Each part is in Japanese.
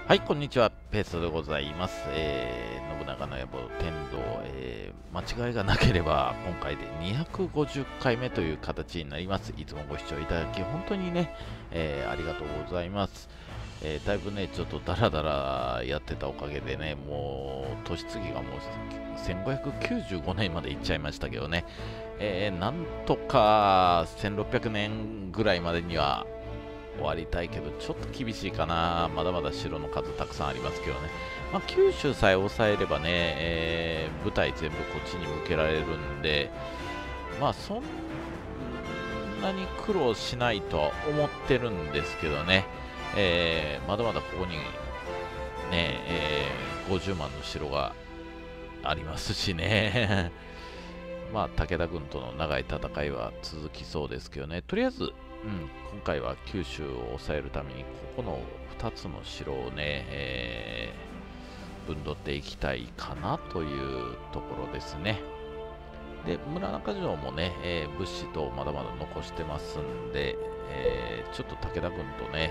はい、こんにちは。ペーストでございます。信長の野望天道、間違いがなければ、今回で250回目という形になります。いつもご視聴いただき、本当にね、ありがとうございます。だいぶね、ちょっとダラダラやってたおかげでね、もう、年次がもう1595年まで行っちゃいましたけどね、なんとか1600年ぐらいまでには、終わりたいけど、ちょっと厳しいかな。まだまだ城の数たくさんありますけどね。まあ、九州さえ抑えればね、舞台全部こっちに向けられるんで、まあ、そんなに苦労しないとは思ってるんですけどね。まだまだここにね、50万の城がありますしね。まあ、武田軍との長い戦いは続きそうですけどね。とりあえず、今回は九州を抑えるためにここの2つの城をね、分取っていきたいかなというところですね。で、村中城もね、物資とまだまだ残してますんで、ちょっと武田軍とね、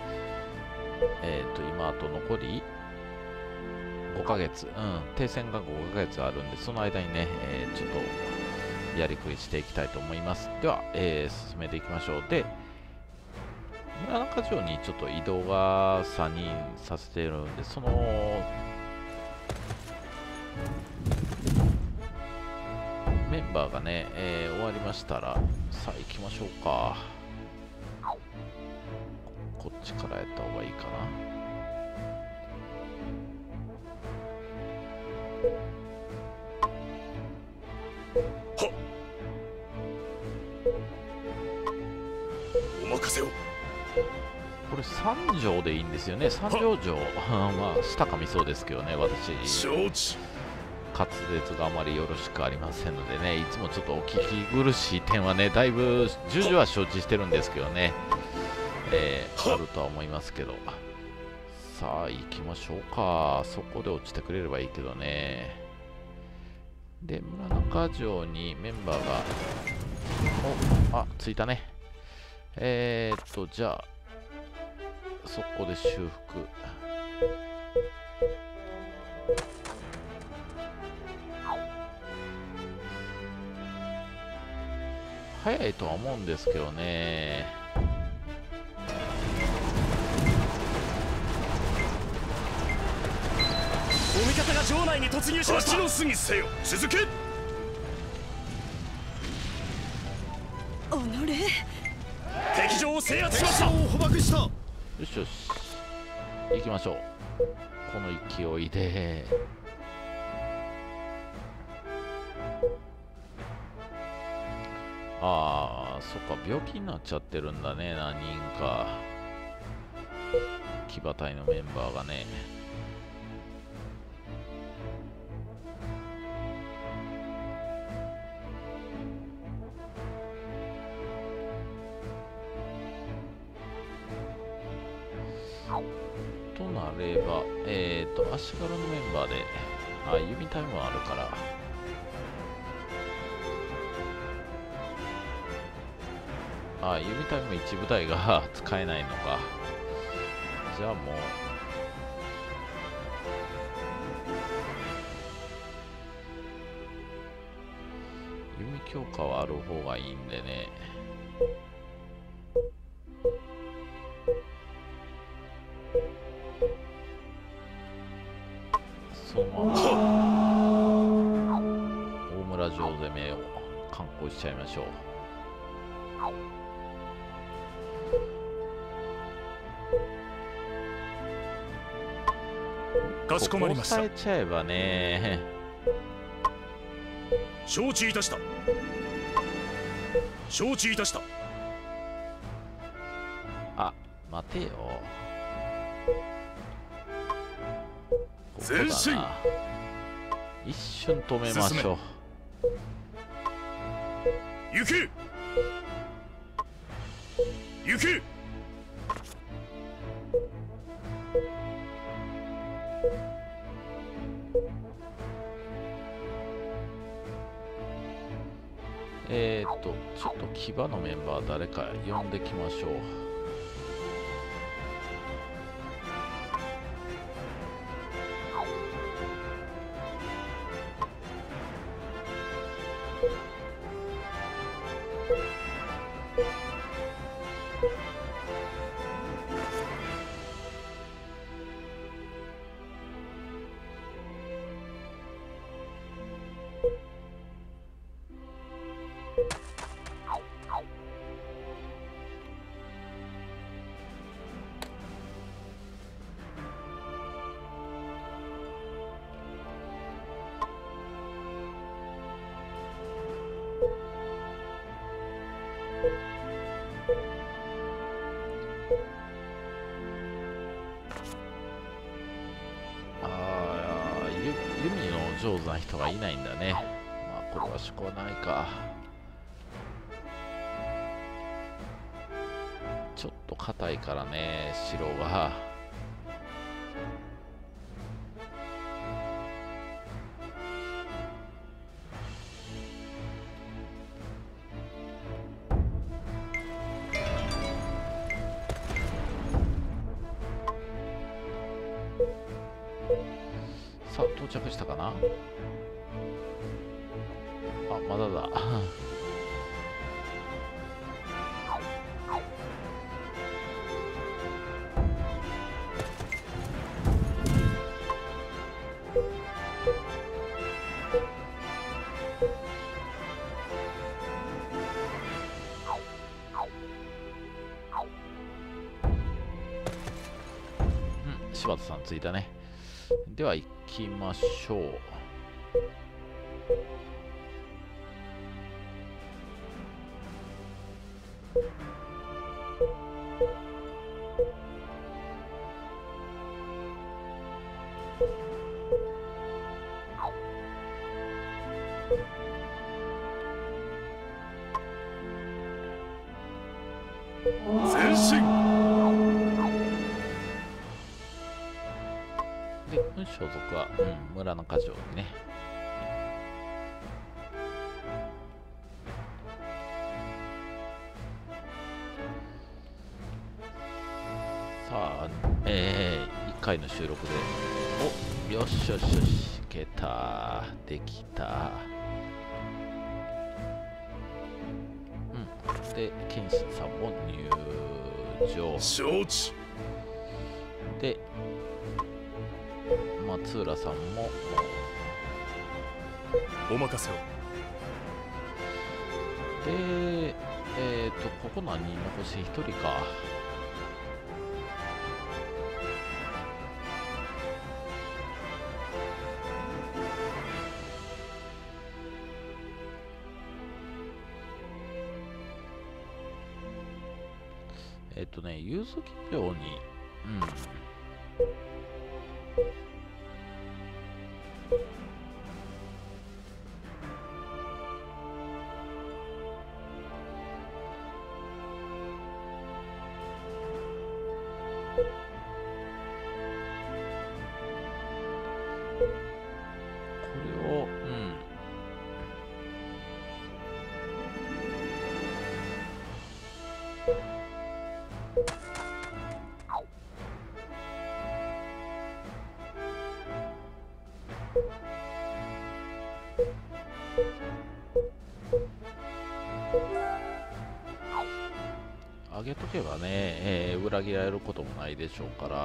今あと残り5ヶ月、停戦が5ヶ月あるんで、その間にね、ちょっとやりくりしていきたいと思います。では、進めていきましょう。で、村中城にちょっと移動が3人させてるんで、そのメンバーがね、終わりましたら、さあ行きましょうか。こっちからやった方がいいかな。 お任せを。 これ3条でいいんですよね。3条城まあ下噛みそうですけどね、私承知。 滑舌があまりよろしくありませんのでね、いつもちょっとお聞き苦しい点はね、だいぶ重々は承知してるんですけどね、あるとは思いますけど、さあ行きましょうか。そこで落ちてくれればいいけどね。で、村中城にメンバーが、着いたね。じゃあそこで修復。早いとは思うんですけどね。 お味方が城内に突入しました。足の過ぎせよ。続け。 おのれ。 敵城を制圧しました。捕獲した。 よしよし、行きましょう。この勢いで。そっか、病気になっちゃってるんだね、何人か。騎馬隊のメンバーがね。となれば、足軽のメンバーで、弓隊もあるから、弓隊も一部隊が使えないのか。じゃあもう、弓強化はある方がいいんでね。そのまま大村城攻めを敢行しちゃいましょう。 かしこまりました。 ここ押さえちゃえばね。 承知いたした。承知いたした。 待てよ。 前進。 一瞬止めましょう。 行け。行け。 ちょっと騎馬のメンバー誰か呼んできましょう。 弓の上手な人がいないんだね。まあこれはしこないか。ちょっと硬いからね、城が。さあ到着したかな。あ、まだだ。柴田さん着いたね。では行きましょう。 前進。 で、所属は、村中城にね。さあ、1回の収録で、お、よしよしよし、いけた、できた。で、謙信さんも入場。 承知。 で、松浦さんもお任せを。 で、ここ何人残し1人か。柚子企業に、これを、上げとけばね、裏切られることもないでしょうから。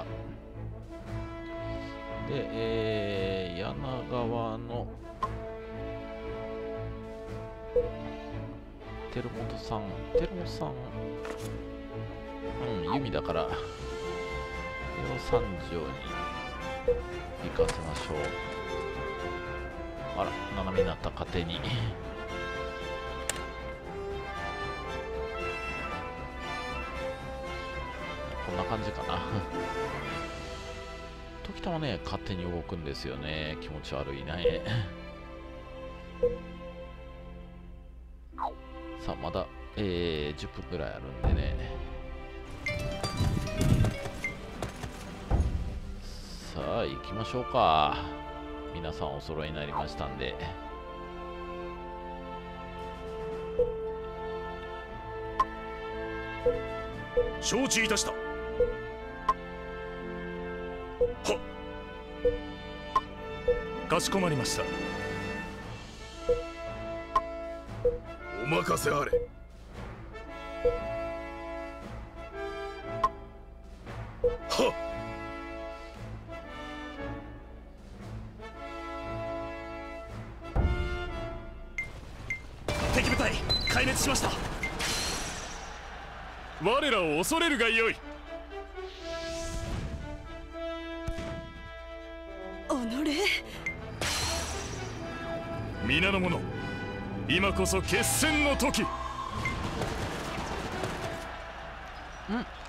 で、柳川の照本さん、弓だから、これを三条に行かせましょう。あら、斜めになった、勝手に。こんな感じかな。時たまね、勝手に動くんですよね。気持ち悪いね。さあ、まだ、10分ぐらいあるんでね。さあ、行きましょうか。皆さんお揃いになりましたんで。 承知いたした。はっ。かしこまりました。お任せあれ。はっ。敵部隊壊滅しました。我らを恐れるがよい。皆の者、今こそ決戦の時。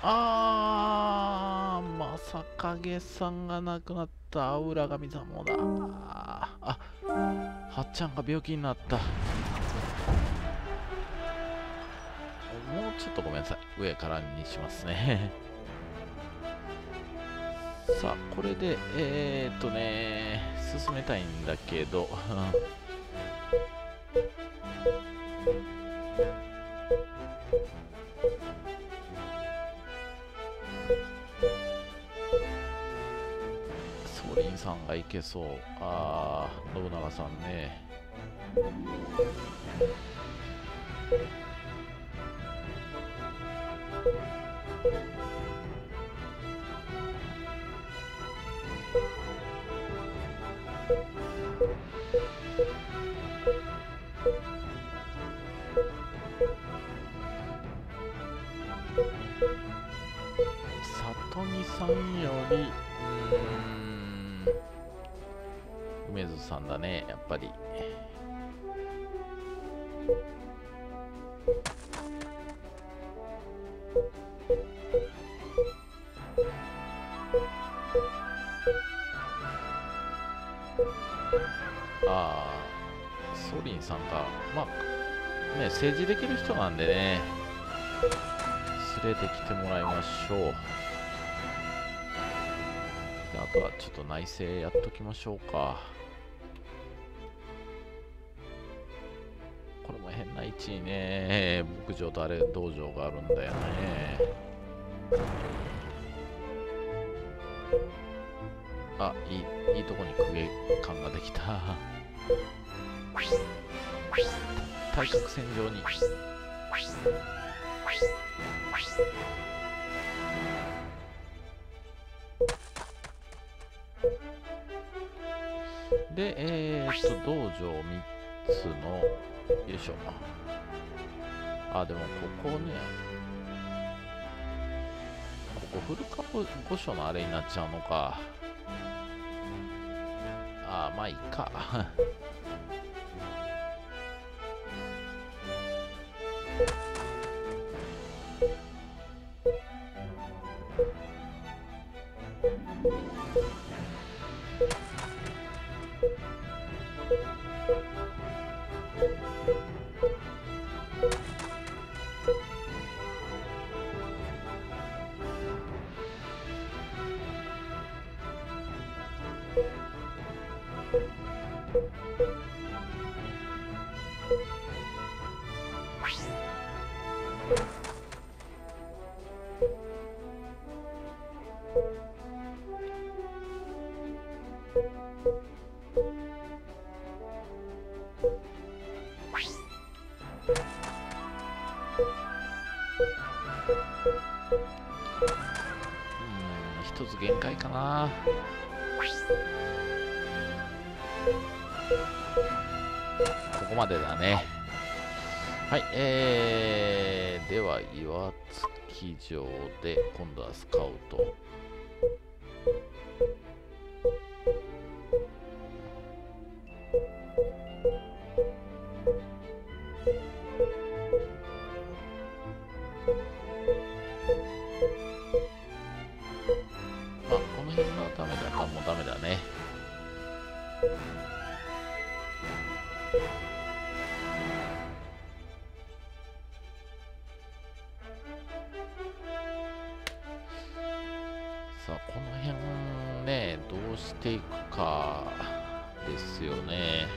まさかげさんが亡くなった浦上さんもだ。はっちゃんが病気になった。もうちょっとごめんなさい、上からにしますね。さあこれで進めたいんだけどソリンさんがいけそう。信長さんね。里見さんより梅津さんだね、やっぱり。ソリンさんか。まあね、政治できる人なんでね、連れてきてもらいましょう。であとはちょっと内政やっときましょうか。これも変な位置にね、牧場とあれ道場があるんだよね。いいとこに公家館ができた。対角線上に。で、道場3つの、よいしょ。でもここね、ここ古川御所のあれになっちゃうのか。まあいいか。一つ限界かな。ここまでだね。はい、では岩槻城で今度はスカウト。この辺がダメだか、もうダメだね。さあこの辺ね、どうしていくかですよね。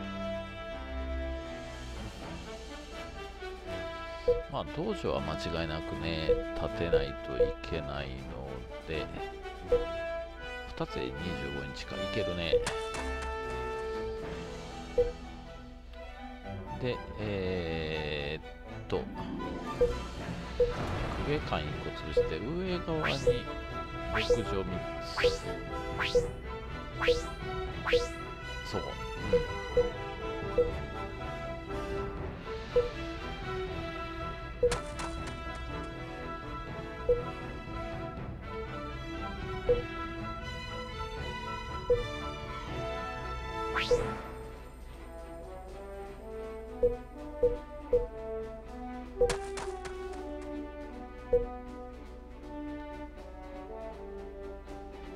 まあ道場は間違いなくね建てないといけないので、2つで25日かいけるね。で公家館1個潰して上側に牧場3つ、そう、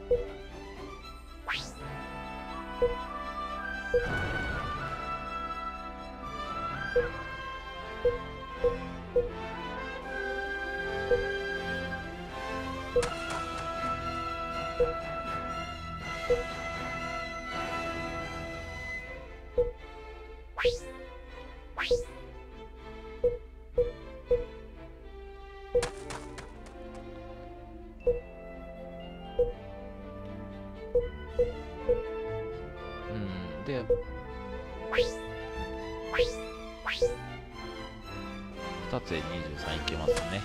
で、2つで23いけますね。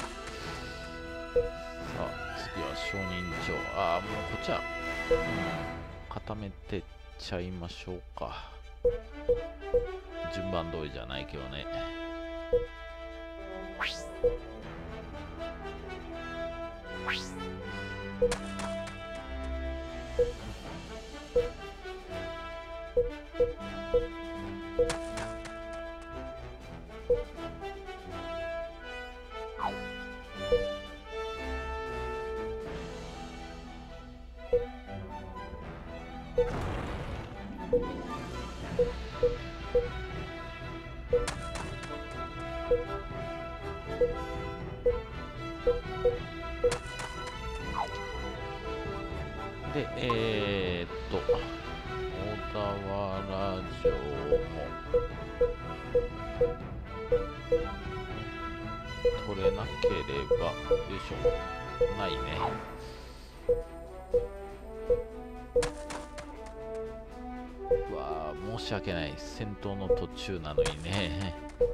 さあ、次は証人帳。ああ、もうこっちは、固めてっちゃいましょうか。順番通りじゃないけどね。で、小田原城も取れなければ、よいしょ、ないね。うわー、申し訳ない。戦闘の途中なのにね。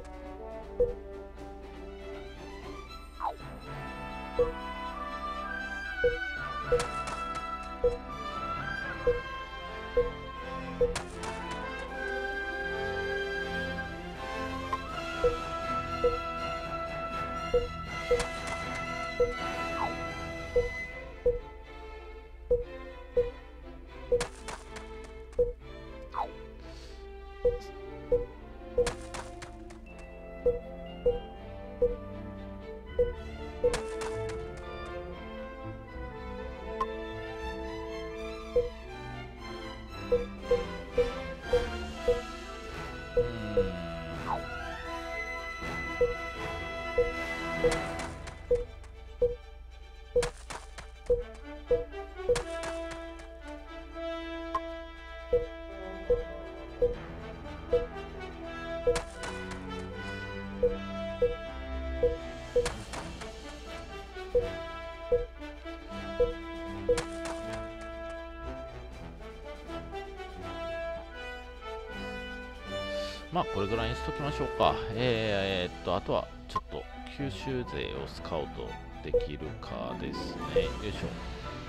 まあこれぐらいにしときましょうか。あとはちょっと九州勢をスカウトできるかですね。よいしょ。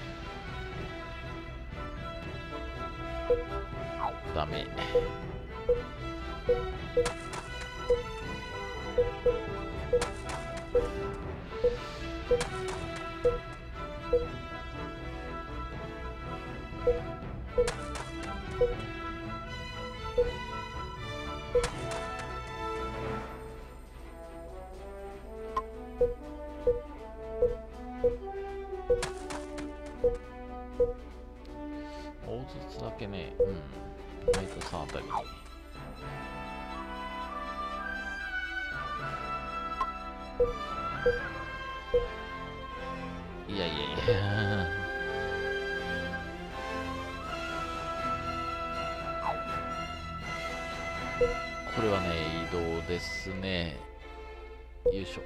ダメ。大筒だけね、ナイトさんあたりに。いやいやいや。これはね、移動ですね。よいしょ。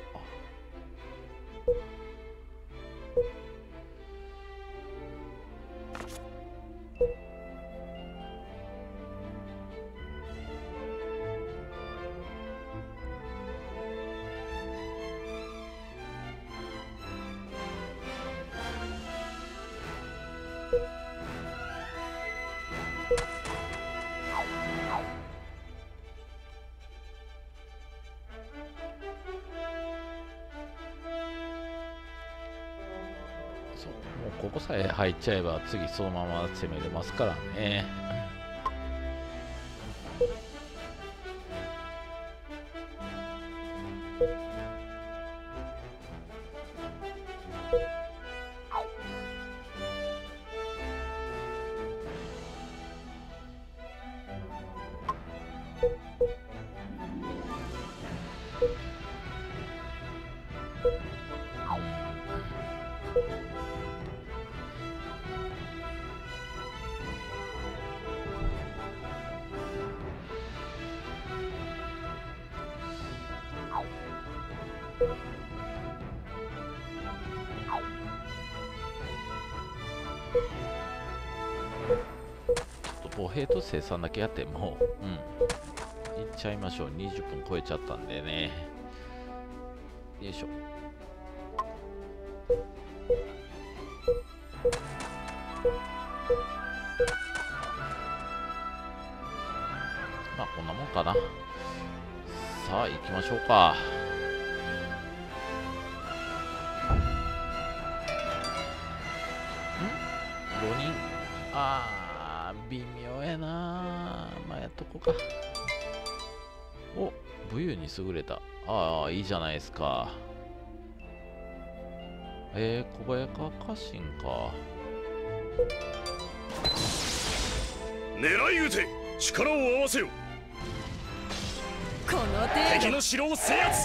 そう、もうここさえ入っちゃえば次そのまま攻めれますからね。 歩兵と生産だけやってもう、いっちゃいましょう。20分超えちゃったんでね。よいしょ。まあこんなもんかな。さあ行きましょうか。5人。微妙やな。まあやっとこうか。お、武勇に優れた。いいじゃないですか。小早川家臣か。 狙い撃て、力を合わせよ。 この程敵度。 の城を制圧。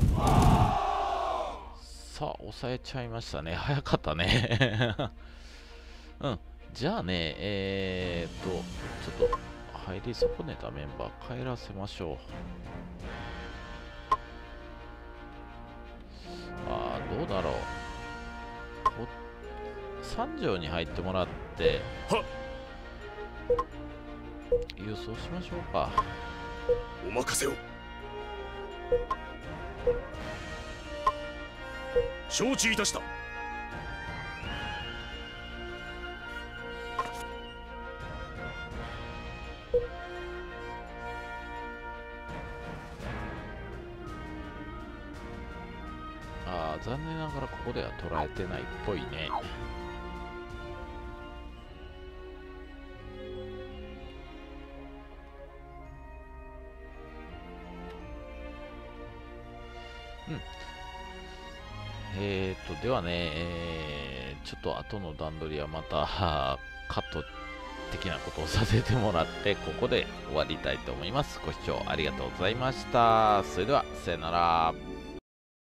さあ抑えちゃいましたね。早かったね。じゃあね、ちょっと入り損ねたメンバー帰らせましょう。どうだろう。三条に入ってもらって輸送しましょうか。 お任せを。承知いたした。 残念ながらここでは捉えてないっぽいね。ではね、ちょっと後の段取りはまたカット的なことをさせてもらって、ここで終わりたいと思います。ご視聴ありがとうございました。それでは、さよなら。